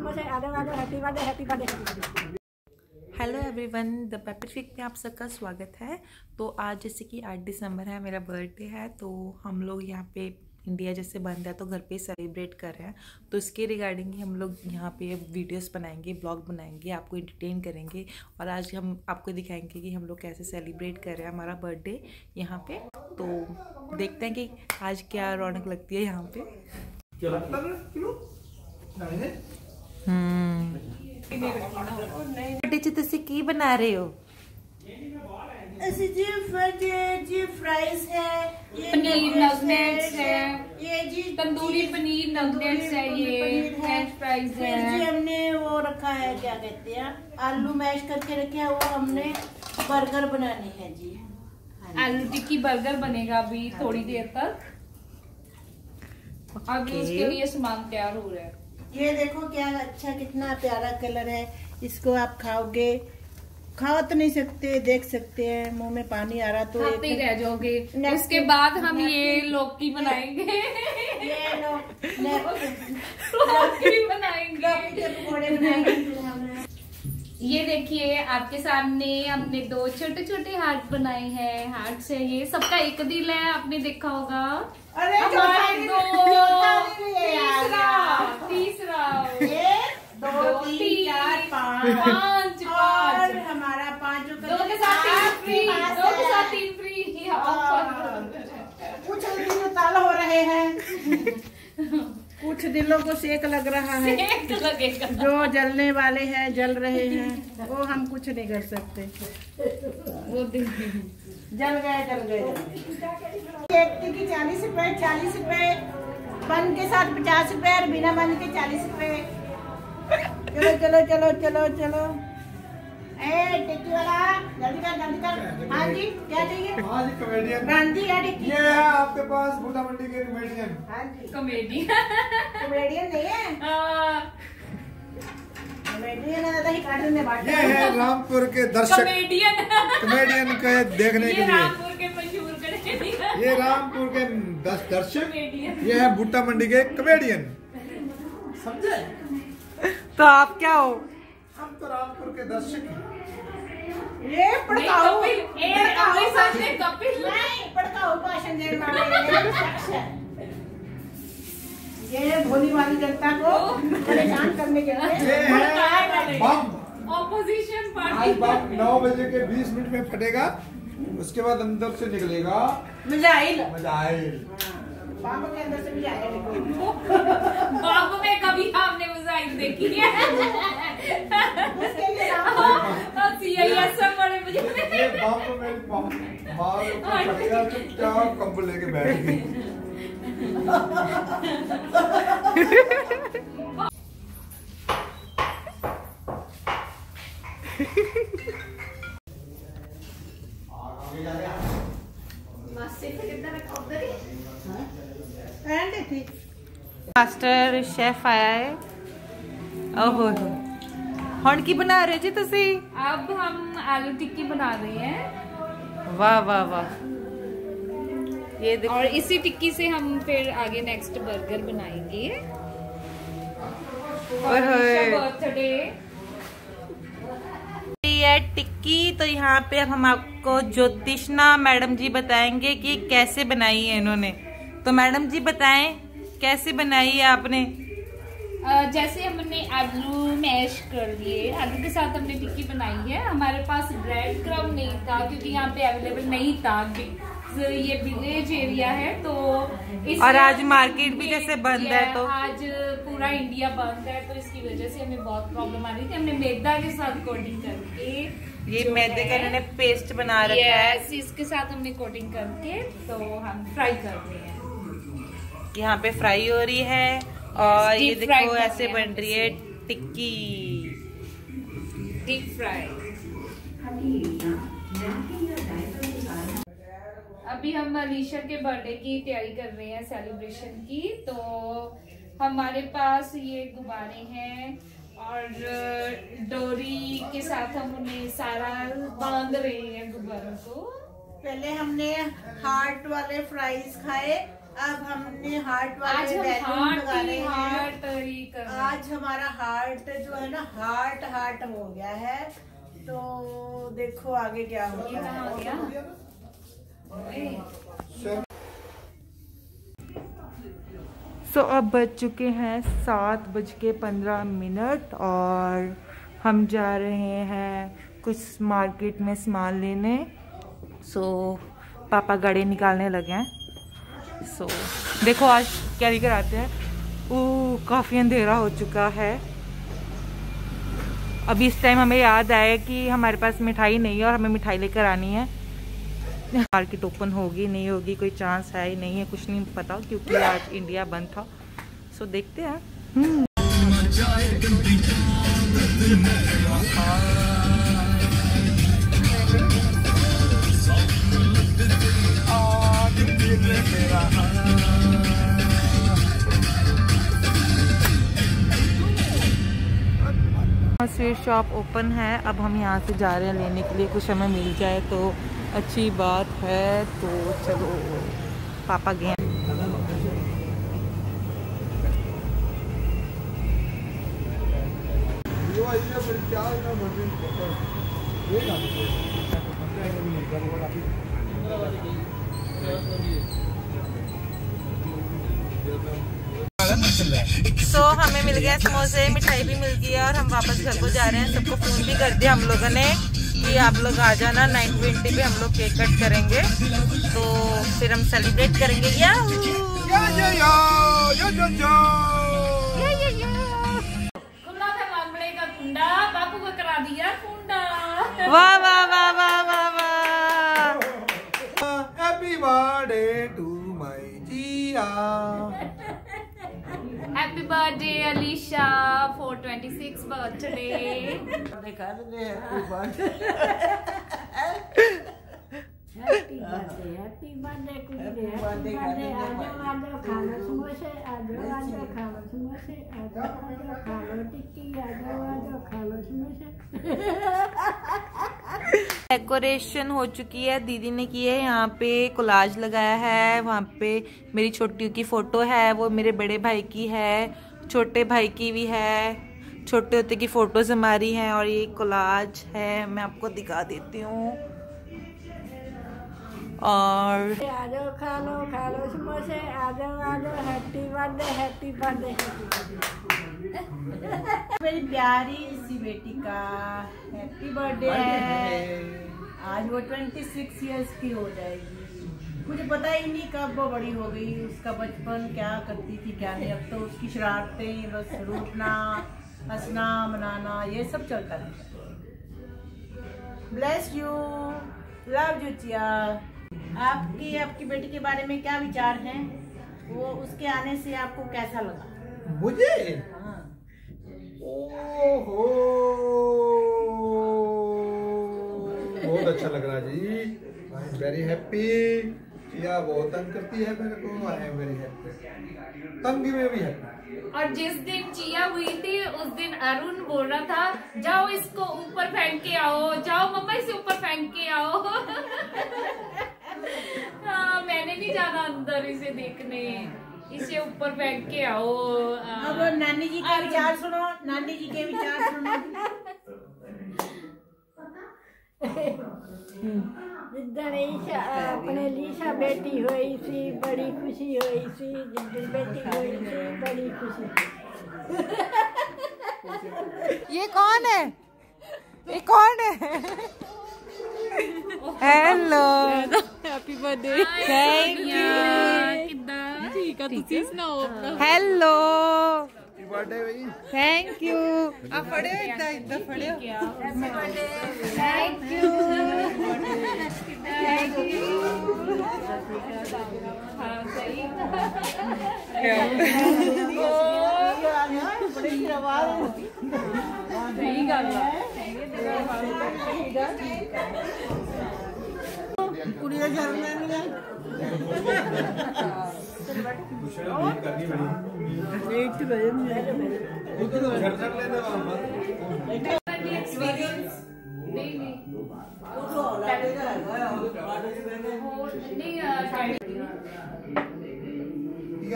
Hello everyone, the पेपर फिक में आप सबका स्वागत है। तो आज जैसे कि 8 दिसंबर है, मेरा बर्थडे है, तो हम लोग यहाँ पे इंडिया जैसे बंद है तो घर पे सेलिब्रेट कर रहे हैं। तो इसके रिगार्डिंग ही हम लोग यहाँ पे वीडियोस बनाएंगे, ब्लॉग बनाएंगे, आपको एंटरटेन करेंगे और आज हम आपको दिखाएंगे कि हम लोग कैसे सेलिब्रेट कर रहे हैं हमारा बर्थडे यहाँ पे। तो देखते हैं कि आज क्या रौनक लगती है यहाँ पे। ਤੁਸੀਂ ਕੀ ਬਣਾ ਰਹੇ ਹੋ? जी फ्राइज है, ये पनीर नगेट्स है, ये जी तंदूरी पनीर नगेट्स है, ये फ्रेंच फ्राइज है। जी हमने वो रखा है, क्या कहते हैं, आलू मैश करके रखे हैं, वो हमने बर्गर बनाने हैं जी। आलू टिक्की बर्गर बनेगा अभी थोड़ी देर तक। अभी उसके लिए सामान तैयार हो रहा है। ये देखो क्या अच्छा, कितना प्यारा कलर है। इसको आप खाओगे, खा तो नहीं सकते, देख सकते हैं, मुंह में पानी आ रहा तो खाते ही रह जाओगे। उसके बाद हम ये लौकी बनाएंगे, ये लौकी बनाएंगे, पकौड़े बनाएंगे। ये देखिए आपके सामने हमने 2 छोटे छोटे हार्ट बनाए हैं। हार्ट से ये सबका एक दिल है, आपने देखा होगा। अरे हमारे 2 तीसरा 1 2 3 4 5 और हमारा 5 2 के साथ 3 फ्री, 2 के साथ 3 फ्री। कुछ दिल ताल हो रहे हैं, कुछ दिलों को सेक लग रहा है, जो जलने वाले हैं जल रहे हैं, वो हम कुछ नहीं कर सकते। वो जल गए। एक टिक्की 40 रुपए, 40 रुपए, बन के साथ 50 रुपए और बिना बन के 40 रुपए। चलो ए टिक्की वाला जल्दी कर। हाँ जी, क्या चाहिए? हाँ जी, कॉमेडियन गांधी या टिक्की? ये है आपके पास बूटा मंडी के कॉमेडियन। हाँ जी, कॉमेडियन नहीं है, कॉमेडियन है तो ही कार्टून में बांट। ये है रामपुर के दर्शक कॉमेडियन के देखने के लिए। रामपुर के मशहूर कॉमेडियन, ये रामपुर के दर्शक, ये है बूटा मंडी के कॉमेडियन। समझे? तो आप क्या हो? हम तो रामपुर के दर्शक हैं। ये पड़काओ, कपिल नहीं पड़काओ भाषण देने वाले। ये भोली वाली जनता को परेशान करने के लिए। ये है बम, ऑपोजिशन आज पार्टी। बम 9 बजे के 20 मिनट में फटेगा, उसके बाद अंदर से निकलेगा मिसाइल। बाबू के अंदर से भी जाएगा। बाबू में कभी हमने मिसाइल देखी है। ये बम में चुपचाप कंबल लेके बैठ गई। मास्टर शेफ आया है। ओहो, ਹੁਣ ਕੀ बना रहे जी तुसी? अब हम आलू टिक्की बना रहे हैं। वाह वाह वाह, ये देखो। और इसी टिक्की से हम फिर आगे नेक्स्ट बर्गर बनाएंगे। बर्थडे ये टिक्की, तो यहाँ पे हम आपको ज्योतिष्ना मैडम जी बताएंगे कि कैसे बनाई है इन्होंने। तो मैडम जी बताएं कैसे बनाई है आपने? जैसे हमने आलू मैश कर लिए, आलू के साथ हमने टिक्की बनाई है। हमारे पास ब्रेड क्रम नहीं था क्योंकि यहाँ पे अवेलेबल नहीं था। ये विलेज एरिया है तो और आज मार्केट भी जैसे बंद है, तो आज पूरा इंडिया बंद है, तो इसकी वजह से हमें बहुत प्रॉब्लम आ रही थी। हमने मैदा के साथ कोटिंग करके, ये मैदे का इन्होंने पेस्ट बना रखा है, इसके साथ हमने कोटिंग करके तो हम फ्राई कर रहे हैं। यहाँ पे फ्राई हो रही है और ये देखो ऐसे बन रही है टिक्की, डीप फ्राई। अभी हम अलीशा के बर्थडे की तैयारी कर रहे हैं, सेलिब्रेशन की। तो हमारे पास ये गुब्बारे हैं और डोरी के साथ हम उन्हें सारा बांध रहे हैं गुब्बारों को। पहले हमने हार्ट वाले फ्राइज खाए, अब हमने हार्ट वाले बैलून लगाने हैं। आज हमारा हार्ट जो है ना हार्ट हो गया है। तो देखो आगे क्या होता है। सो अब बज चुके हैं 7:15 और हम जा रहे हैं कुछ मार्केट में सामान लेने। सो पापा गाड़ी निकालने लगे हैं। सो देखो आज क्या लेकर आते हैं। काफ़ी अंधेरा हो चुका है। अभी इस टाइम हमें याद आया कि हमारे पास मिठाई नहीं है और हमें मिठाई लेकर आनी है। मार्केट ओपन होगी नहीं होगी कोई चांस है ही नहीं है, कुछ नहीं पता क्योंकि आज इंडिया बंद था। सो देखते हैं। स्वीट शॉप ओपन है। अब हम यहाँ से जा रहे हैं लेने के लिए, कुछ हमें मिल जाए तो अच्छी बात है। तो चलो पापा गए। सो हमें मिल गया समोसे, मिठाई भी मिल गई है और हम वापस घर को जा रहे हैं। सबको फोन भी कर दिया हम लोगों ने कि आप लोग आ जाना। 9:20 पे हम लोग केक कट करेंगे तो फिर हम सेलिब्रेट करेंगे। खुला था मामले का कुंडा, बापू को करा दिया कुंडा। वाह वाह वाह वाह वाह वाह। Happy birthday to my Jiya. Happy birthday Alisha for 26 birthday. Happy birthday आजो खा लो समोसे, आजो खा लो समोसे, आजो खा लो टिक्की, आजो खा लो समोसे। डेकोरेशन हो चुकी है, दीदी ने की है। यहाँ पे कोलाज लगाया है, वहाँ पे मेरी छोटी की फोटो है, वो मेरे बड़े भाई की है, छोटे भाई की भी है, छोटे होते की फोटोज हमारी हैं और ये कोलाज है। मैं आपको दिखा देती हूँ। और आजो खा लो समोसे, आजो हैप्पी बर्थडे। मेरी प्यारी सी बेटी का हैप्पी बर्थडे है। आज वो 26 इयर्स की हो जाएगी। मुझे पता ही नहीं कब वो बड़ी हो गई। उसका बचपन क्या करती थी क्या नहीं। अब तो उसकी शरारतें, बस रूठना, हंसना, मनाना, ये सब चलता रहता है। Bless you, love you Chiya. आपकी बेटी के बारे में क्या विचार हैं? वो उसके आने से आपको कैसा लगा? मुझे हाँ। ओहो बहुत अच्छा लग रहा जी। I am very happy. Chiya बहुत तंग करती है मेरे को। I am very happy. तंगी में भी हैप्पी। और जिस दिन चिया हुई थी उस दिन अरुण बोल रहा था जाओ इसको ऊपर फेंक के आओ, जाओ मम्मा इसे ऊपर फेंक के आओ। हाँ, मैंने नहीं जाना अंदर इसे देखने, इसे ऊपर फेंक के आओ। अब नानी जी के विचार सुनो, नानी जी के विचार सुनो। अपने लीसा बेटी हुई सी, बड़ी खुशी हुई सी। जिस दिन बेटी हुई सी, बड़ी खुशी। ये कौन है? ये कौन है? Hello, happy birthday. Thank you. कितना ठीक है, ਤੁਸੀਂ ਸੁਣਾਓ ਆਪਣਾ। हेलो, हैप्पी बर्थडे भाई। Thank you. आप पढ़े हो इतना पढ़े हो। Thank you. हाँ सही। सही गल कुड़ी का घर में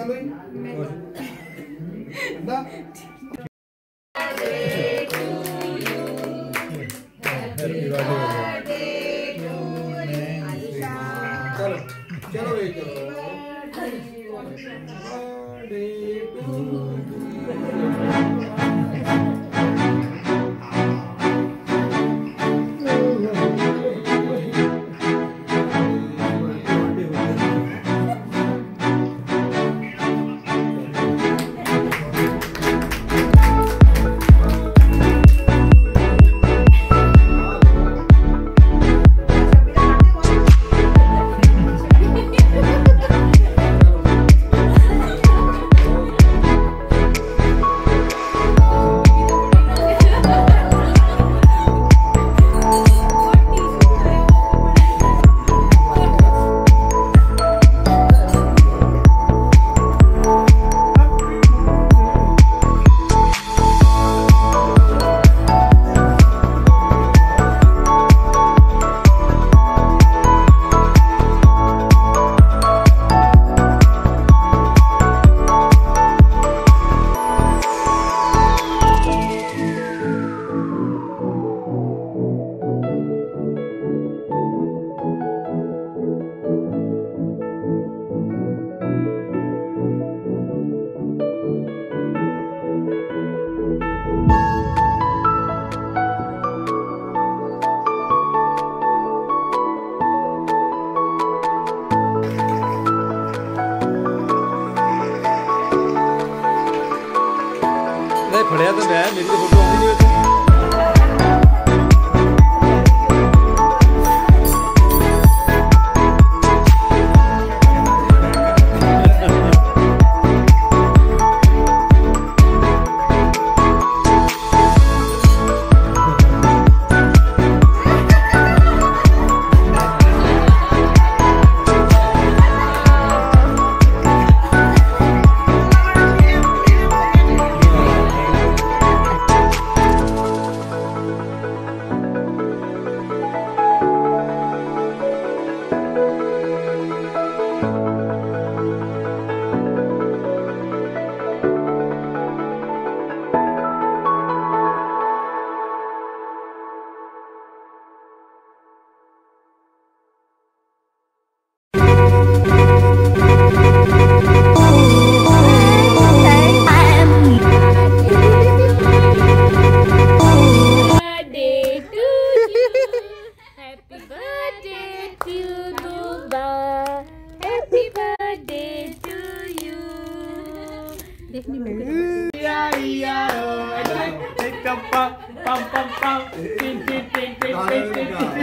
चलो ना चलो चलो ये चलो फड़िया तो मैं मेरी तो फोटो आती नहीं देखने में